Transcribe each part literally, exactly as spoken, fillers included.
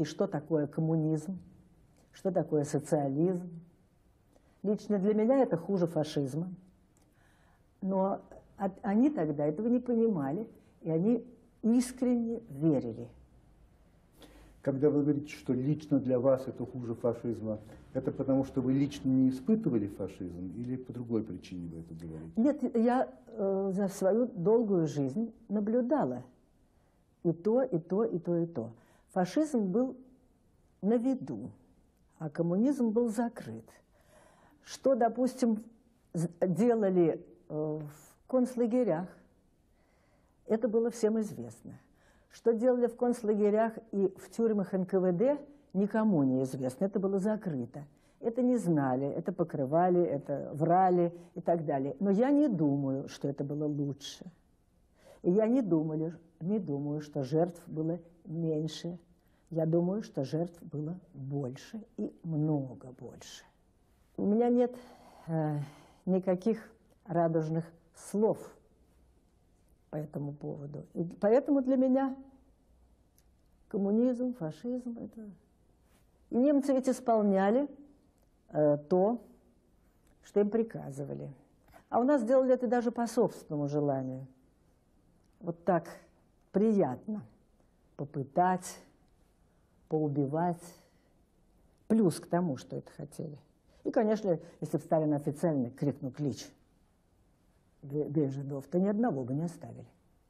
и что такое коммунизм, что такое социализм. Лично для меня это хуже фашизма. Но от, они тогда этого не понимали, и они искренне верили. Когда вы говорите, что лично для вас это хуже фашизма, это потому, что вы лично не испытывали фашизм, или по другой причине вы это говорите? Нет, я э, за свою долгую жизнь наблюдала и то, и то, и то, и то. Фашизм был на виду, а коммунизм был закрыт. Что, допустим, делали э, в концлагерях, это было всем известно. Что делали в концлагерях и в тюрьмах эн ка вэ дэ, никому не известно. Это было закрыто. Это не знали, это покрывали, это врали и так далее. Но я не думаю, что это было лучше. И я не, думали, не думаю, что жертв было меньше. Я думаю, что жертв было больше и много больше. У меня нет э, никаких радужных слов по этому поводу. И поэтому для меня коммунизм, фашизм – это… И немцы ведь исполняли э, то, что им приказывали. А у нас делали это даже по собственному желанию. Вот так приятно попытать, поубивать. Плюс к тому, что это хотели. И, конечно, если бы Сталин официально крикнул клич без жидов, то ни одного бы не оставили.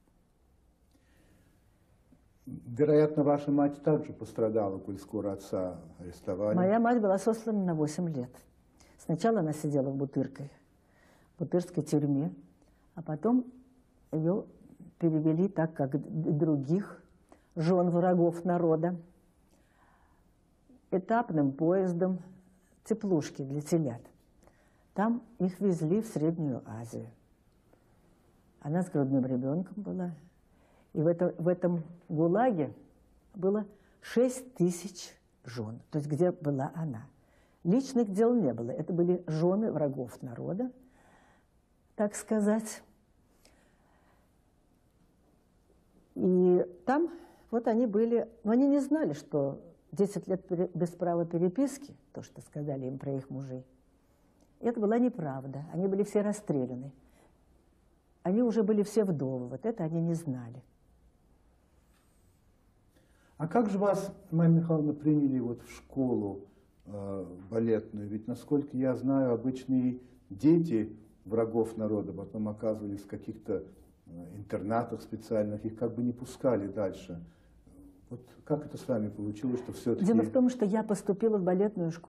Вероятно, ваша мать также пострадала, коль скоро отца арестовали. Моя мать была сослана на восемь лет. Сначала она сидела в Бутырской, в Бутырской тюрьме, а потом ее перевели, так как других жен врагов народа, этапным поездом теплушки для телят. Там их везли в Среднюю Азию. Она с грудным ребенком была. И в, это, в этом ГУЛАГе было шесть тысяч жен, то есть где была она. Личных дел не было. Это были жены врагов народа, так сказать. И там вот они были, но они не знали, что десять лет без права переписки, то, что сказали им про их мужей, это была неправда. Они были все расстреляны. Они уже были все вдовы, вот это они не знали. А как же вас, Майя Михайловна, приняли вот в школу э, балетную? Ведь, насколько я знаю, обычные дети врагов народа потом оказывались в каких-то интернатах специальных, их как бы не пускали дальше. Вот как это с вами получилось, что все-таки… Дело в том, что я поступила в балетную школу